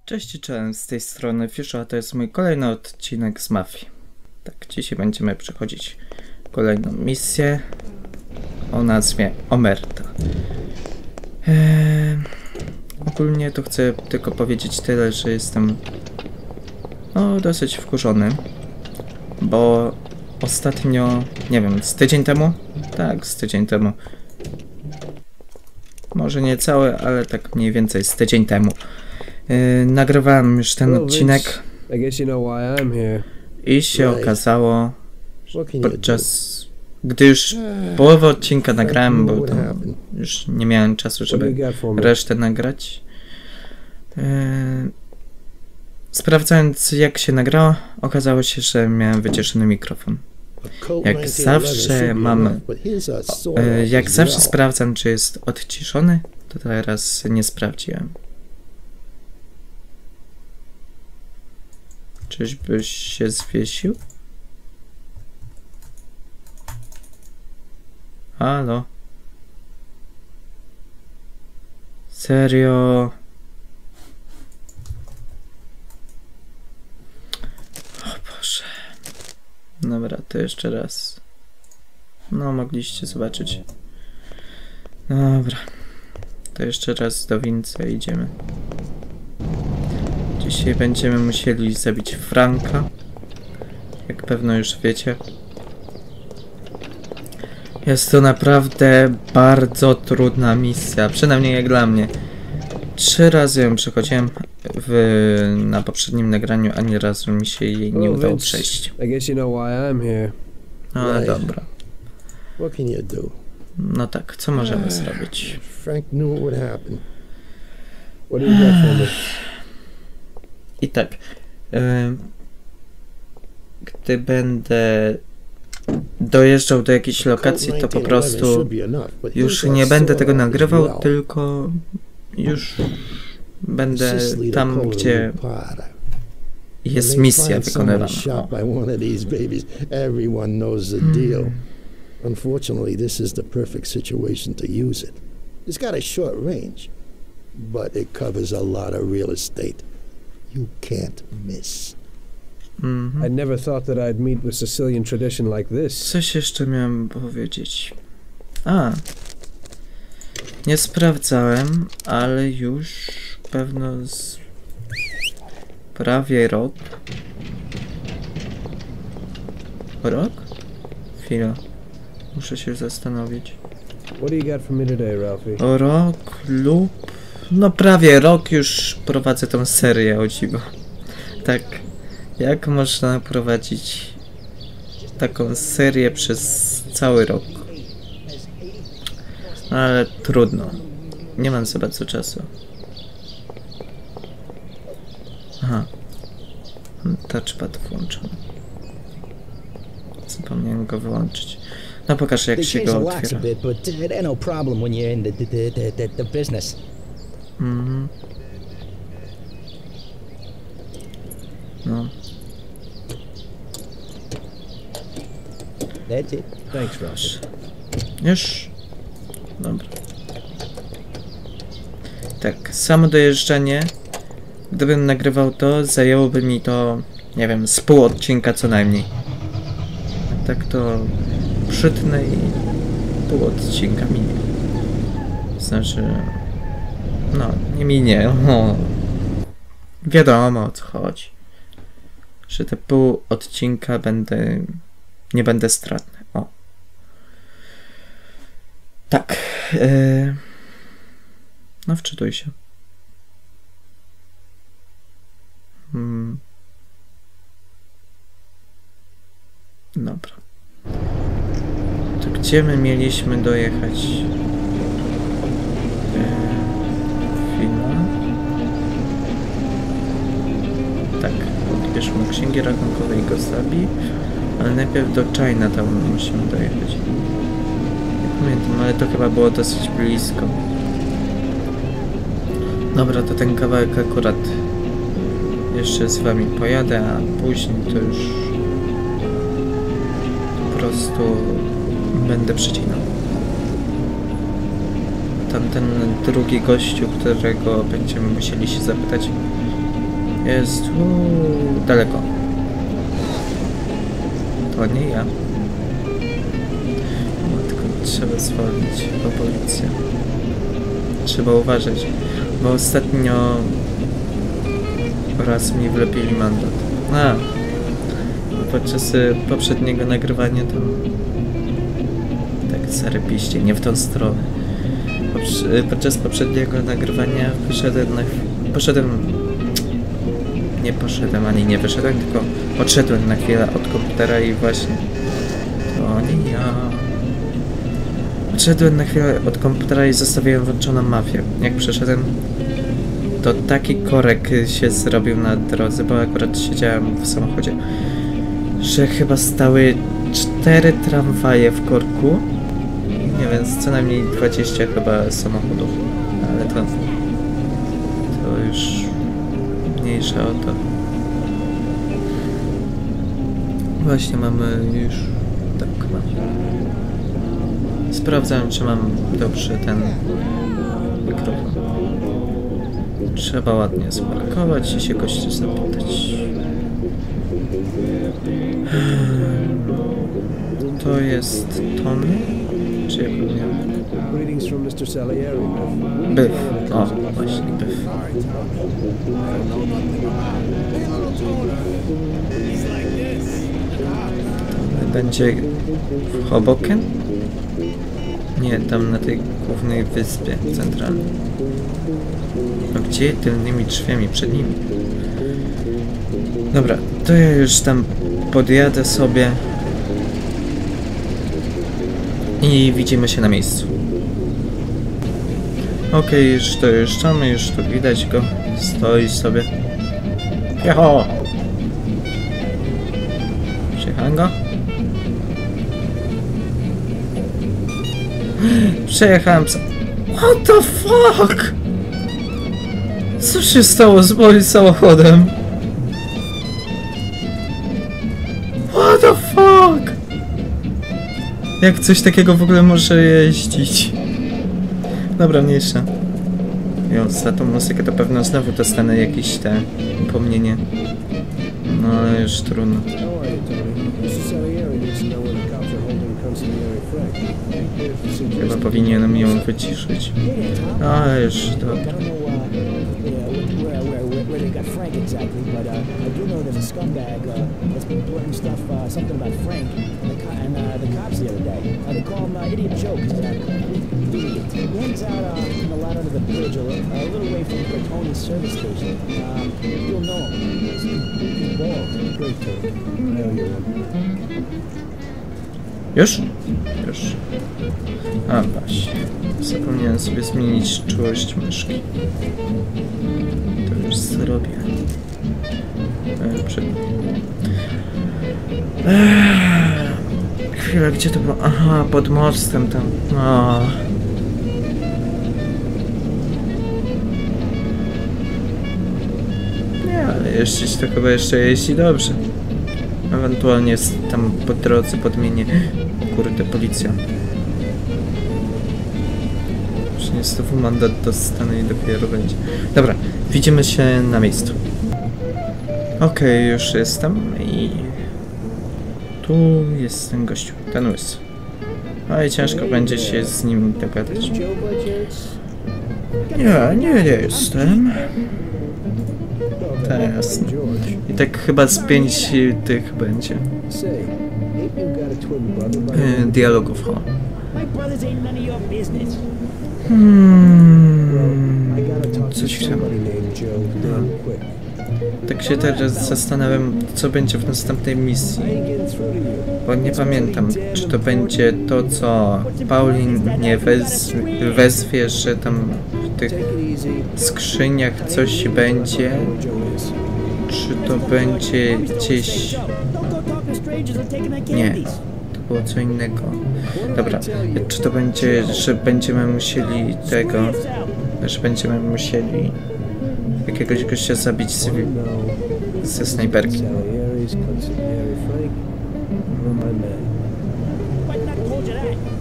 Cześć, cześć, z tej strony Fiszu, a to jest mój kolejny odcinek z Mafii. Tak, dzisiaj będziemy przechodzić kolejną misję o nazwie Omerta. Ogólnie to chcę tylko powiedzieć tyle, że jestem dosyć wkurzony, bo ostatnio, nie wiem, z tydzień temu? Tak, z tydzień temu. Może nie cały, ale tak mniej więcej z tydzień temu. Nagrywałem już ten odcinek i się okazało, podczas gdy już połowę odcinka nagrałem, bo tam już nie miałem czasu, żeby resztę nagrać. Sprawdzając, jak się nagrało, okazało się, że miałem wyciszony mikrofon. Jak zawsze sprawdzam, czy jest odciszony, to teraz nie sprawdziłem. Czyżbyś się zwiesił? Halo? Serio? O Boże. Dobra, to jeszcze raz. No, mogliście zobaczyć. Dobra. To jeszcze raz do Winca idziemy. Dzisiaj będziemy musieli zabić Franka. Jak pewno już wiecie. Jest to naprawdę bardzo trudna misja. Przynajmniej jak dla mnie. 3 razy ją przechodziłem na poprzednim nagraniu, ani razu mi się jej nie udało przejść. Ale dobra. No tak, co możemy zrobić? Frank knew what happened. What do you got for me? I tak, gdy będę dojeżdżał do jakiejś lokacji, to po prostu już nie będę tego nagrywał, tylko już będę tam, gdzie jest misja wykonywana. Unfortunately, this is the perfect situation to use it. It's got a short range, but it covers a lot of real estate. You can't miss. I never thought that I'd meet with Sicilian tradition like this. Coś jeszcze miałem powiedzieć. Nie sprawdzałem, ale już pewno z prawie rok. Rok? Chwila. Muszę się zastanowić. What do you got for me today, Ralphie? O rok lub... No prawie rok już prowadzę tą serię, o dziwo. Tak, jak można prowadzić taką serię przez cały rok? No, ale trudno. Nie mam za bardzo czasu. Aha. Touchpad włączony. Zapomniałem go wyłączyć. No pokażę, jak się go otwiera. No. That's it. Thanks, Ralphie. Już? Dobra. Tak, samo dojeżdżanie, gdybym nagrywał to, zajęłoby mi to, nie wiem, z pół odcinka co najmniej. Tak to przytnę i pół odcinka minie. Znaczy... No, nie minie. Wiadomo, o co chodzi. Że te pół odcinka nie będę stratny. O. Tak. No, wczytuj się. Dobra. To gdzie my mieliśmy dojechać? Chwila. Tak, odbierzmy księgi rachunkowej i go zabij, ale najpierw do Chinatown musimy dojechać. Nie pamiętam, ale to chyba było dosyć blisko. Dobra, to ten kawałek akurat jeszcze z wami pojadę, a później to już po prostu będę przecinał. Tamten drugi gościu, którego będziemy musieli się zapytać, Jest daleko. To nie ja. Tylko trzeba zwolnić po policję. Trzeba uważać, bo ostatnio raz mi wlepili mandat. Podczas poprzedniego nagrywania to tak zarybiście, nie w tą stronę. Podczas poprzedniego nagrywania nie poszedłem ani nie wyszedłem, tylko odszedłem na chwilę od komputera i właśnie to nie ja. Odszedłem na chwilę od komputera i zostawiłem włączoną mafię. Jak przeszedłem, to taki korek się zrobił na drodze, bo akurat siedziałem w samochodzie, że chyba stały 4 tramwaje w korku. Nie wiem, co najmniej 20 chyba samochodów, ale to już mniejsza o to. Właśnie mamy już... tak, mam. Sprawdzam, czy mam dobrze ten mikrofon. Trzeba ładnie sparkować i się gościa zapytać. To jest Tony? Czy jak go miał? Byw. O, właśnie, byw. Będzie w Hoboken? Nie, tam na tej głównej wyspie centralnej. A gdzie? Tylnymi drzwiami, przed nimi. Dobra, to ja już tam podjadę sobie i widzimy się na miejscu. Okej, już dojeżdżamy, już tu widać go. Stoi sobie. Joho! Przejechałem go? Przejechałem psa. What the fuck? Co się stało z moim samochodem? What the fuck? Jak coś takiego w ogóle może jeździć? Dobra, mniejsza. Jo, za tą muzykę to pewno znowu dostanę jakieś te upomnienie. No ale już trudno. Chyba powinienem ją wyciszyć. A już dobra. Frank exactly, but I do know there's a scumbag that's been blurting stuff, something about Frank and the cops the other day. They call him Idiot Joe because he's a complete idiot. He hangs out in the lot under the bridge, a little way from Bertoni's service station. You'll know him. He's bald. Great Tony. Już? Już. A właśnie. Zapomniałem sobie zmienić czułość myszki. To już zrobię. Chwila, gdzie to było? Aha, pod mostem tam. O. Nie, ale jeździć to chyba jeszcze jeździ dobrze. Ewentualnie tam po drodze podmienię. Kurde, policja. Już znowu mandat dostanę i dopiero będzie. Dobra, widzimy się na miejscu. Okej, już jestem i... tu jest ten gościu, ten łysy. Ale ciężko będzie się z nim dogadać. Nie jestem. Tak, jasne. I tak chyba z 5 tych będzie. Dialogów, ho. Coś chciałem. Tak się teraz zastanawiam, co będzie w następnej misji. Bo nie pamiętam, czy to będzie to, co Paulin nie wezwie, że tam w tych skrzyniach coś będzie, czy to będzie gdzieś... Nie, to było co innego. Dobra, czy to będzie, że będziemy musieli tego, że będziemy musieli jakiegoś gościa zabić ze snajperki.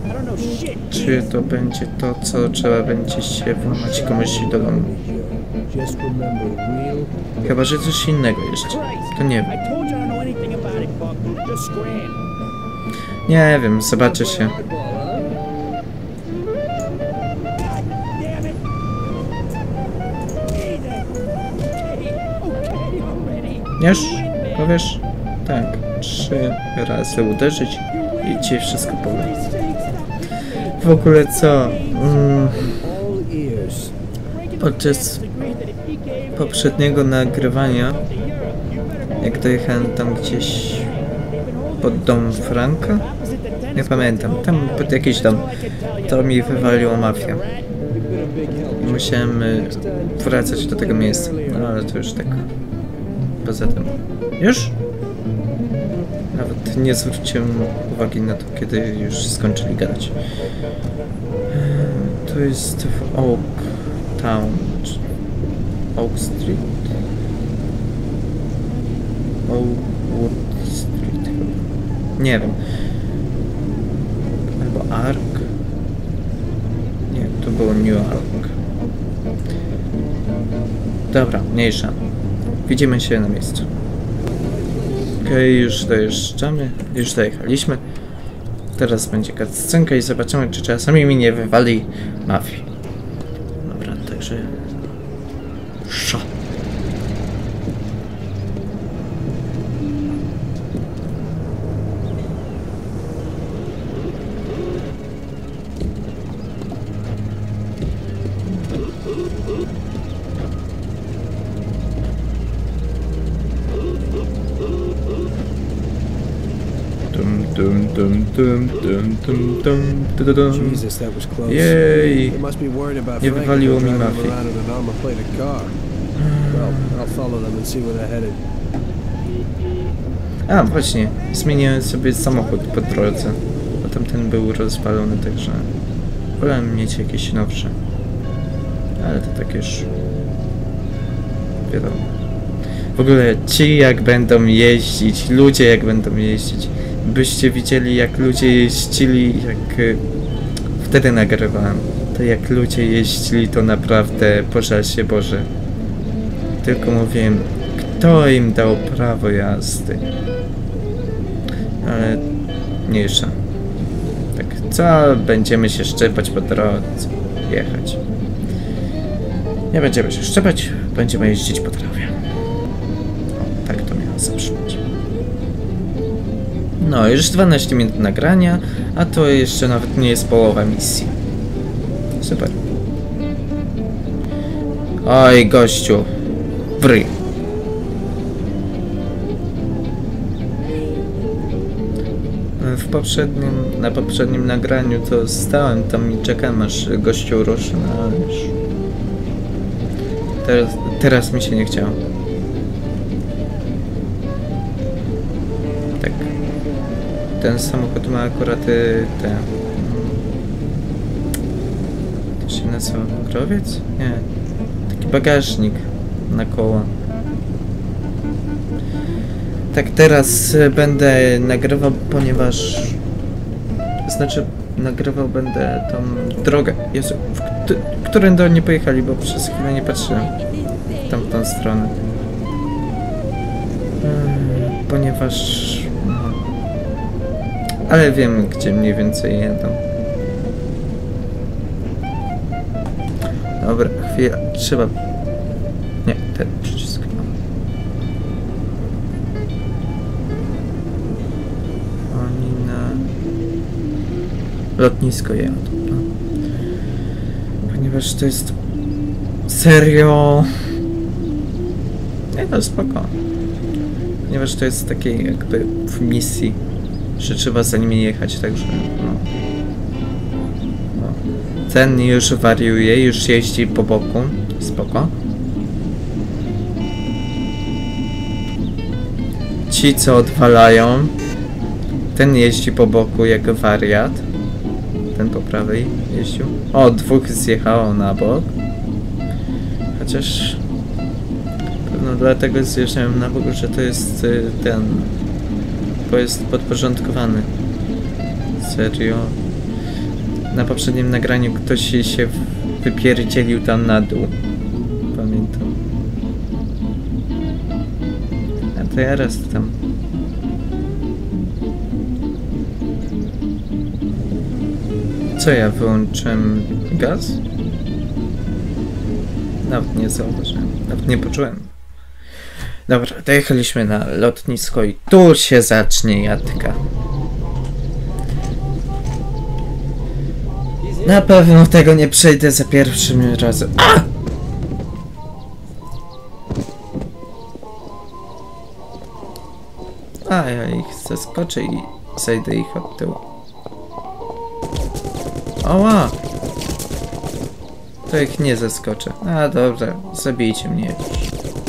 Czy to będzie to, co trzeba będzie się włamać komuś do domu? Just remember, real. Chyba, że coś innego jeszcze. To nie wiem. I told you I don't know anything about it, Buck. Just scram. Nie wiem, zobaczy się. God damn it. Okay, already. Już? Powiesz? Tak. 3 razy uderzyć i ci wszystko powiem. W ogóle co? All ears. Podczas poprzedniego nagrywania, jak dojechałem tam gdzieś pod dom Franka, nie pamiętam, tam pod jakiś dom, to mi wywaliło mafię. Musiałem wracać do tego miejsca, no ale to już tak poza tym. Już? Nawet nie zwróciłem uwagi na to, kiedy już skończyli gadać. To jest w Oak Town. Oak Street. Oakwood Street chyba. Nie wiem. Albo Ark. Nie, to było New Ark. Dobra, mniejsza. Widzimy się na miejscu. Okej, już dojeżdżamy. Już dojechaliśmy. Teraz będzie cutscenka i zobaczymy, czy czasami mi nie wywali mafii. Dobra, także... Sza. Jesus, that was close. Jej! They must be worried about Nie Frank wywaliło mi driving mafii. around in an armor-plated car. Well, I'll follow them and see where they're headed. A, właśnie. Zmieniłem sobie samochód po drodze. Bo tamten był rozwalony, także... Wolałem mieć jakieś nowsze. Ale to tak już... Wiadomo. W ogóle ci jak będą jeździć, ludzie jak będą jeździć. Byście widzieli jak ludzie jeździli, jak... Wtedy nagrywałem. To jak ludzie jeździli, to naprawdę pożal się Boże. Tylko mówiłem, kto im dał prawo jazdy? Ale mniejsza. Tak, co będziemy się szczepać po drodze? Jechać. Nie będziemy się szczepać, będziemy jeździć po trawie. O, tak to miało zabrzmieć. No, już 12 minut nagrania, a to jeszcze nawet nie jest połowa misji. Super. Oj, gościu. Wryj. Na poprzednim nagraniu to stałem tam i czekałem aż gościu ruszy, no ale już... Teraz mi się nie chciało. Tak. Ten samochód ma akurat te... To się nazywa pokrowiec? Nie. Taki bagażnik na koło. Tak, teraz będę nagrywał, ponieważ... Znaczy, nagrywał będę tą drogę. Jezu, którędy nie pojechali, bo przez chwilę nie patrzyłem w tamtą stronę. Ponieważ... No, ale wiem, gdzie mniej więcej jedą. Dobra, chwila, trzeba... Nie, ten przycisk. Oni na... lotnisko jadą, no. Ponieważ to jest... Serio... Nie, to spoko. Ponieważ to jest takiej jakby w misji, że trzeba za nimi jechać, także no. Ten już wariuje, już jeździ po boku. Spoko. Ci co odwalają, ten jeździ po boku jak wariat. Ten po prawej jeździł. O, dwóch zjechało na bok. Chociaż pewno dlatego zjeżdżałem na bok, że to jest ten... Bo jest podporządkowany. Serio. Na poprzednim nagraniu ktoś się wypierdzielił tam na dół. Pamiętam. Teraz tam. Co ja wyłączyłem gaz? Nawet nie zauważyłem, nawet nie poczułem. Dobra, dojechaliśmy na lotnisko i tu się zacznie jadka. Na pewno tego nie przejdę za pierwszym razem. A! A ja ich zaskoczę i zejdę ich od tyłu. Oła! To ich nie zaskoczę. A dobra, zabijcie mnie już.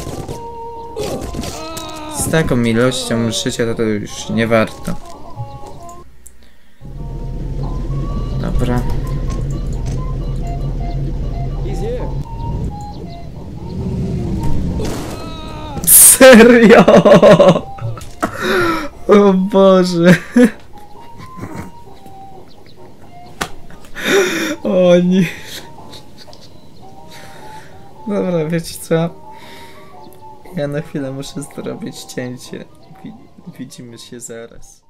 Z taką ilością życia to już nie warto. Dobra. Serio? O Boże. O nie. Dobra, wiecie co? Ja na chwilę muszę zrobić cięcie. Widzimy się zaraz.